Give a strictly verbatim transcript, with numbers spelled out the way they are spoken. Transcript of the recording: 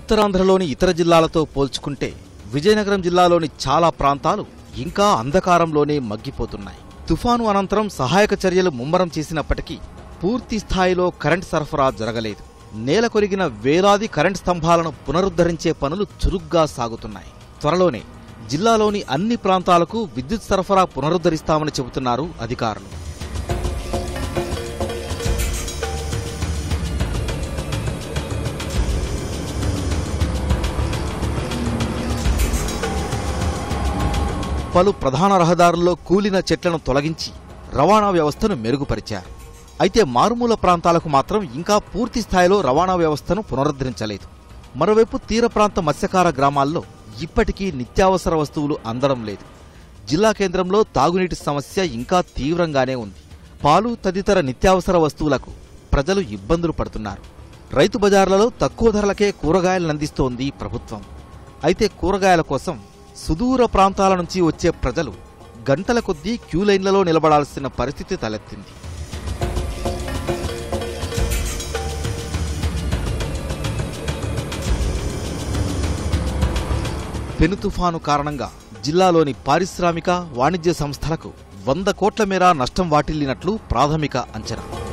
ఉత్తరాంధ్రలోని ఇతర జిల్లాలతో పోల్చుకుంటే విజయనగరం జిల్లాలోని చాలా ప్రాంతాలు ఇంకా అంధకారంలోనే మగ్గిపోతున్నాయి. తుఫాను అనంతరం సహాయక చర్యలు ముమ్మరం చేసినప్పటికీ పూర్తి స్థాయిలో కరెంట్ సరఫరా జరగలేదు. నేల కొరిగిన వేలాది కరెంట్ స్తంభాలను పునరుద్ధరించే పనులు చురుగ్గా సాగుతున్నాయి. త్వరలోనే జిల్లాలోని అన్ని ప్రాంతాలకు విద్యుత్ సరఫరా పునరుద్ధరిస్తామని చెబుతున్నారు అధికారులు. పలు ప్రధాన రహదారుల్లో కూలిన చెట్లను తొలగించి రవాణా వ్యవస్థను మెరుగుపరిచారు. అయితే మారుమూల ప్రాంతాలకు మాత్రం ఇంకా పూర్తి స్థాయిలో రవాణా వ్యవస్థను పునరుద్ధరించలేదు. మరోవైపు తీర ప్రాంత మత్స్యకార గ్రామాల్లో ఇప్పటికీ నిత్యావసర వస్తువులు అందడం లేదు. జిల్లా కేంద్రంలో తాగునీటి సమస్య ఇంకా తీవ్రంగానే ఉంది. పాలు తదితర నిత్యావసర వస్తువులకు ప్రజలు ఇబ్బందులు పడుతున్నారు. రైతు బజార్లలో తక్కువ ధరలకే కూరగాయలనందిస్తోంది ప్రభుత్వం. అయితే కూరగాయల కోసం సుదూర ప్రాంతాల నుంచి వచ్చే ప్రజలు గంటల కొద్దీ క్యూలైన్లలో నిలబడాల్సిన పరిస్థితి తలెత్తింది. పెను తుఫాను కారణంగా జిల్లాలోని పారిశ్రామిక వాణిజ్య సంస్థలకు వంద కోట్ల మేర నష్టం వాటిల్లినట్లు ప్రాథమిక అంచనా.